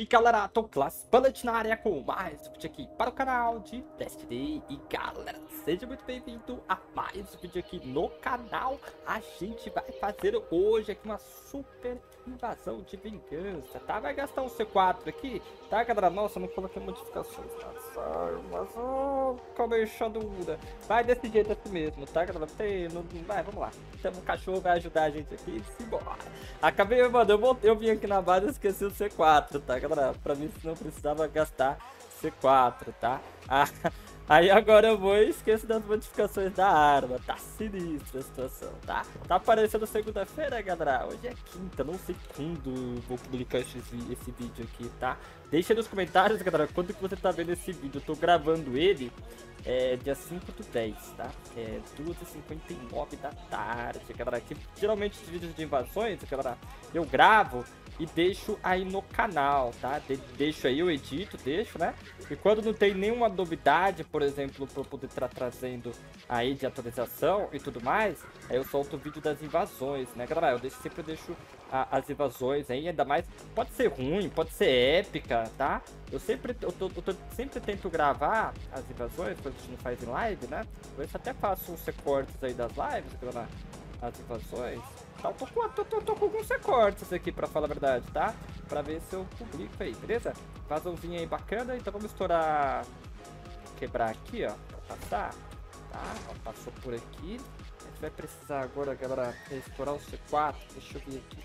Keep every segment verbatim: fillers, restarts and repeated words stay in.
galera, tô Class Bullet na área com mais um vídeo aqui para o canal de Destiny. E galera, seja muito bem-vindo a mais um vídeo aqui no canal. A gente vai fazer hoje aqui uma super invasão de vingança, tá? Vai gastar um C quatro aqui, tá galera? Nossa, não coloquei modificações nas armas, oh, como é enxadura. Vai desse jeito assim mesmo, tá galera? Tem, não, vai, vamos lá. Então o cachorro vai ajudar a gente aqui, simbora. Acabei, mano, eu, voltei, eu vim aqui na base e esqueci o C quatro, tá galera? Pra mim não precisava gastar C quatro, tá? Ah, aí agora eu vou e esqueço das modificações da arma. Tá sinistra a situação, tá? Tá aparecendo segunda-feira, galera. Hoje é quinta, não sei quando vou publicar esse, esse vídeo aqui, tá? Deixa nos comentários, galera, quando que você tá vendo esse vídeo. Eu tô gravando ele é, dia cinco do dez, tá? É duas e cinquenta e nove da tarde, galera. Que geralmente os vídeos de invasões, galera, eu gravo e deixo aí no canal, tá? De deixo aí, eu edito, deixo, né? E quando não tem nenhuma novidade, por exemplo, pra eu poder estar trazendo aí de atualização e tudo mais, aí eu solto o vídeo das invasões, né, galera? Eu deixo, sempre deixo a, as invasões aí, ainda mais, pode ser ruim, pode ser épica, tá? Eu sempre, eu tô, eu tô, sempre tento gravar as invasões, quando a gente não faz em live, né? Eu até faço uns recortes aí das lives, galera, as invasões. Tá, eu tô com, tô, tô, tô com alguns recortes aqui, pra falar a verdade, tá? Pra ver se eu publico aí, beleza? Vazãozinho aí bacana, então vamos estourar... Quebrar aqui, ó, pra passar, tá? Ó, passou por aqui. A gente vai precisar agora, galera, estourar o C quatro. Deixa eu ver aqui.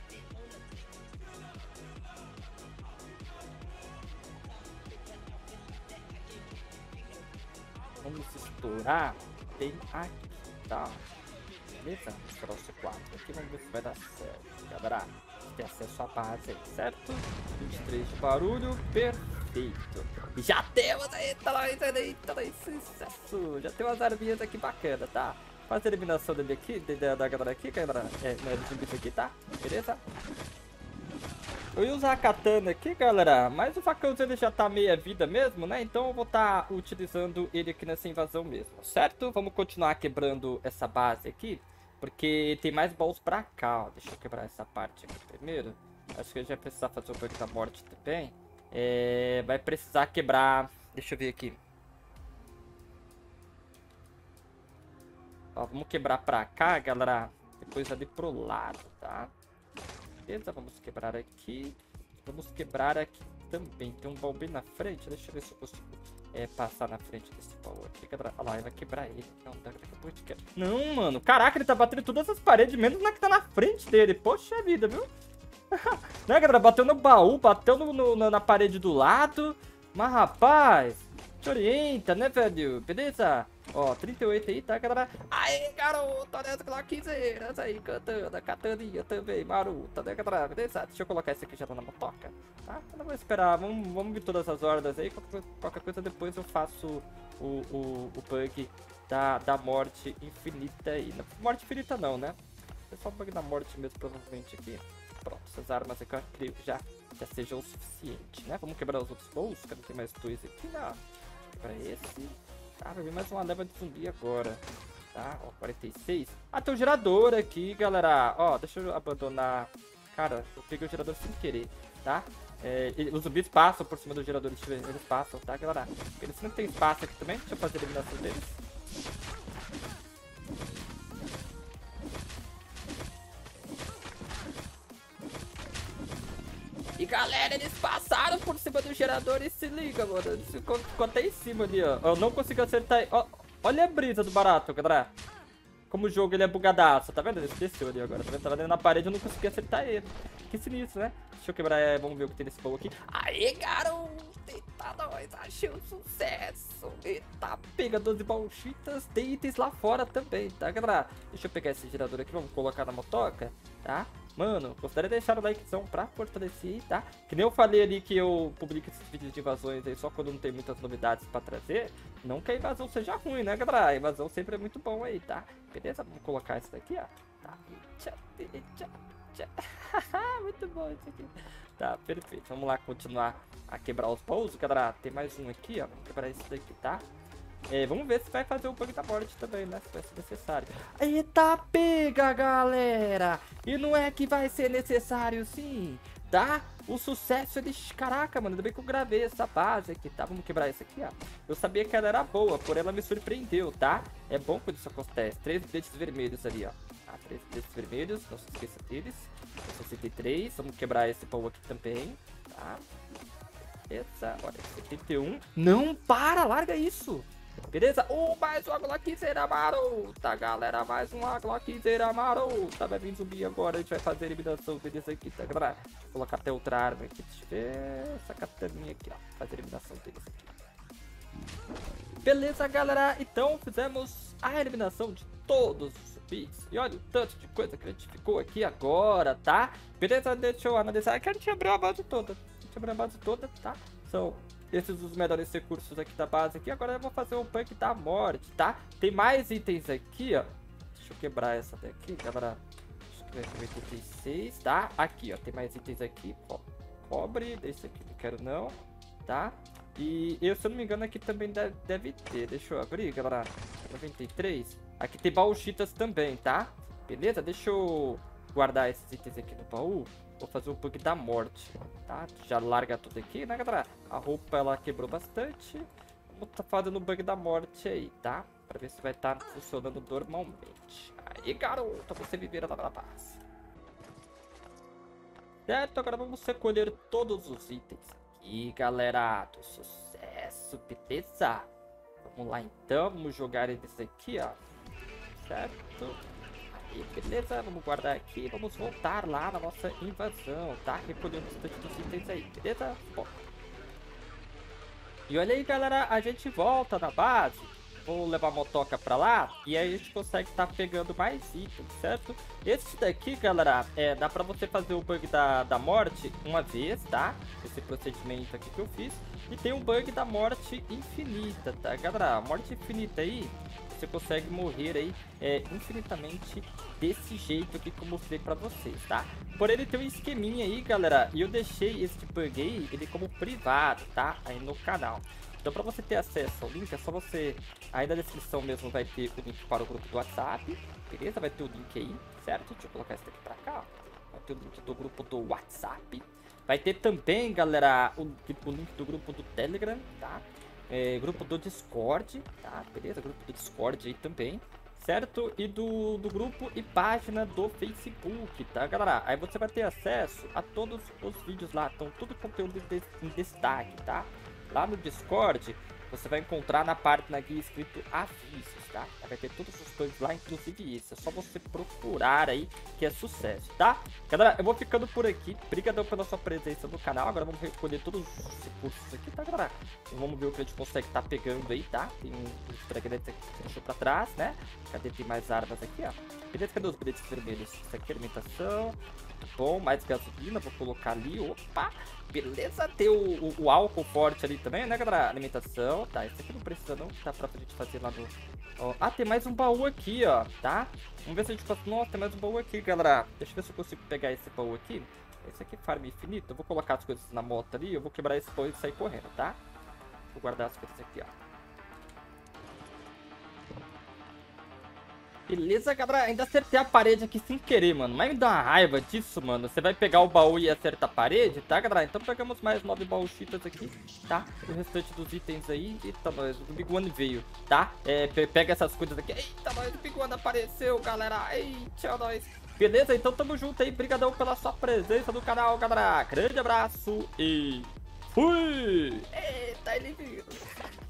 Vamos estourar bem aqui, tá? Beleza? Vamos estourar o C quatro aqui, vamos ver se vai dar certo, galera. Tem acesso à base aí, certo? vinte e três de barulho, perfeito. Já temos aí, tá lá, tá lá, sucesso. Já tem umas arminhas aqui bacana, tá? Faz a eliminação dele aqui, da, da galera aqui, galera. É, não é do bicho aqui, tá? Beleza? Eu ia usar a katana aqui, galera, mas o facãozinho ele já tá meia vida mesmo, né? Então eu vou estar tá utilizando ele aqui nessa invasão mesmo, certo? Vamos continuar quebrando essa base aqui. Porque tem mais baús pra cá, ó. Deixa eu quebrar essa parte aqui primeiro. Acho que a gente vai precisar fazer o bug da morte também. É... Vai precisar quebrar... Deixa eu ver aqui. Ó, vamos quebrar pra cá, galera. Depois ali pro lado, tá? Beleza, vamos quebrar aqui. Vamos quebrar aqui também. Tem um baú bem na frente. Deixa eu ver se eu consigo é, passar na frente desse baú aqui. Olha lá, ele vai quebrar ele. Não, daqui a pouco a gente quebra. Não, mano. Caraca, ele tá batendo todas as paredes, menos na que tá na frente dele. Poxa vida, viu? Né, galera? Bateu no baú, bateu no, no, na parede do lado. Mas, rapaz, te orienta, né, velho? Beleza? Ó, trinta e oito aí, tá, galera? Aí, garoto, olha as cloquezeiras aí, cantando, a cataninha também, maruta, né, galera? Beleza? Deixa eu colocar esse aqui já na motoca, tá? Eu não vou esperar, vamos, vamos ver todas as hordas aí, qualquer, qualquer coisa depois eu faço o, o, o bug da, da morte infinita aí. Não, morte infinita não, né? É só o bug da morte mesmo, provavelmente aqui. Pronto, essas armas aqui eu creio que já, já sejam o suficiente, né? Vamos quebrar os outros baús, que não tem mais dois aqui, não. Quebrar esse... Ah, vai vir mais uma leva de zumbi agora, tá? Ó, quarenta e seis. Ah, tem um gerador aqui, galera. Ó, deixa eu abandonar. Cara, eu peguei o gerador sem querer, tá? É, os zumbis passam por cima do gerador, eles passam, tá, galera? Eles não tem espaço aqui também. Deixa eu fazer a eliminação deles. E galera, eles passaram por cima do gerador e se liga, mano. Eles ficou, ficou até em cima ali, ó. Eu não consigo acertar. Ó, olha a brisa do barato, galera. Como o jogo ele é bugadaço, tá vendo? Ele desceu ali agora. Tá vendo? Tava dentro na parede, eu não consegui acertar ele. Que sinistro, né? Deixa eu quebrar. É, vamos ver o que tem nesse baú aqui. Aí, garoto! Eita, nós! Achei um sucesso! Eita, pega doze baúchitas. Tem itens lá fora também, tá, galera? Deixa eu pegar esse gerador aqui, vamos colocar na motoca, tá? Mano, considere deixar o likezão pra fortalecer, tá? Que nem eu falei ali que eu publico esses vídeos de invasões aí só quando não tem muitas novidades pra trazer. Não que a invasão seja ruim, né, galera? A invasão sempre é muito bom aí, tá? Beleza? Vamos colocar isso daqui, ó. Tá. Tchau, tchau, tchau. Muito bom isso aqui. Tá, perfeito. Vamos lá continuar a quebrar os baús, galera. Tem mais um aqui, ó. Vamos quebrar esse daqui, tá? É, vamos ver se vai fazer o bug da morte também, né? Se vai ser necessário. Eita, pega, galera! E não é que vai ser necessário, sim. tá? O sucesso, ele... Caraca, mano, ainda bem que eu gravei essa base aqui, tá? Vamos quebrar essa aqui, ó. Eu sabia que ela era boa, porém ela me surpreendeu, tá? É bom quando isso acontece. Três bilhetes vermelhos ali, ó. Ah, três bilhetes vermelhos, não se esqueça deles. sessenta e três, vamos quebrar esse baú aqui também, tá? Beleza, olha, setenta e um. Não, para, larga isso. Beleza? Oh, mais uma Glockzeira marota, galera. Mais uma Glockzeira marota. Vai vir zumbi agora. A gente vai fazer a eliminação deles aqui, tá, galera? Deixa eu colocar até outra arma aqui. Deixa eu ver. Essa kataninha aqui, ó. Fazer a eliminação deles aqui. Beleza, galera. Então, fizemos a eliminação de todos os zumbis. E olha o tanto de coisa que a gente ficou aqui agora, tá? Beleza? Deixa eu analisar. Que a gente abriu a base toda. A gente abriu a base toda, tá? São... esses os melhores recursos aqui da base aqui. Agora eu vou fazer um punk da morte, tá? Tem mais itens aqui, ó. Deixa eu quebrar essa daqui, galera. Acho que vai ser oitenta e seis, tá? Aqui, ó. Tem mais itens aqui. Ó, cobre. Esse aqui não quero não, tá? E eu, se eu não me engano, aqui também deve, deve ter. Deixa eu abrir, galera. noventa e três. Aqui tem baúchitas também, tá? Beleza? Deixa eu guardar esses itens aqui no baú. Vou fazer um bug da morte, tá? Já larga tudo aqui, né, galera? A roupa, ela quebrou bastante. Vou tá fazendo o bug da morte aí, tá? Pra ver se vai estar tá funcionando normalmente. Aí, garoto, você viver lá na paz. Certo, agora vamos recolher todos os itens aqui, galera. Do sucesso, beleza? Vamos lá, então. Vamos jogar eles aqui, ó. Certo? Beleza, vamos guardar aqui, vamos voltar lá na nossa invasão, tá? Recolhendo bastante dos itens aí, beleza? Bom. E olha aí, galera, a gente volta na base. Vou levar a motoca pra lá e aí a gente consegue estar tá pegando mais itens, certo? Esse daqui, galera, é, dá pra você fazer o bug da, da morte uma vez, tá? Esse procedimento aqui que eu fiz. E tem o bug da morte infinita, tá, galera? A morte infinita aí, você consegue morrer aí é, infinitamente desse jeito aqui que eu mostrei pra vocês, tá? Porém, ele tem um esqueminha aí, galera, e eu deixei esse bug aí, ele como privado, tá? Aí no canal. Então, pra você ter acesso ao link, é só você... Aí na descrição mesmo vai ter o link para o grupo do WhatsApp, beleza? Vai ter o link aí, certo? Deixa eu colocar esse daqui pra cá, ó. Vai ter o link do grupo do WhatsApp. Vai ter também, galera, o, o link do grupo do Telegram, tá? É, grupo do Discord, tá? Beleza? Grupo do Discord aí também, certo? E do, do grupo e página do Facebook, tá, galera? Aí você vai ter acesso a todos os vídeos lá, então todo o conteúdo em destaque, tá? Lá no Discord, você vai encontrar na parte na guia escrito avisos, tá? Vai ter todos os coisas lá, inclusive isso. É só você procurar aí que é sucesso, tá? Galera, eu vou ficando por aqui. Obrigadão pela sua presença no canal. Agora vamos recolher todos os recursos aqui, tá, galera? Então, vamos ver o que a gente consegue estar tá pegando aí, tá? Tem uns fragmentos aqui que você deixou pra trás, né? Cadê? Tem mais armas aqui, ó. Beleza? Cadê os bilhetes vermelhos? Isso aqui é alimentação. Muito bom. Mais gasolina. Vou colocar ali. Opa! Beleza, tem o, o, o álcool forte ali também, né, galera? Alimentação, tá? Esse aqui não precisa não, tá pra gente fazer lá no... Ó. Ah, tem mais um baú aqui, ó, tá? Vamos ver se a gente pode... Nossa, tem mais um baú aqui, galera. Deixa eu ver se eu consigo pegar esse baú aqui. Esse aqui é farm infinito. Eu vou colocar as coisas na moto ali, eu vou quebrar esse baú e sair correndo, tá? Vou guardar as coisas aqui, ó. Beleza, galera? Ainda acertei a parede aqui sem querer, mano. Mas me dá uma raiva disso, mano. Você vai pegar o baú e acertar a parede, tá, galera? Então pegamos mais nove baúchitas aqui, tá? O restante dos itens aí. Eita, nós. O Big One veio, tá? É, pega essas coisas aqui. Eita, nós. O Big One apareceu, galera. Eita, nós. Beleza? Então tamo junto aí. Obrigadão pela sua presença no canal, galera. Grande abraço e fui! Eita, ele viu.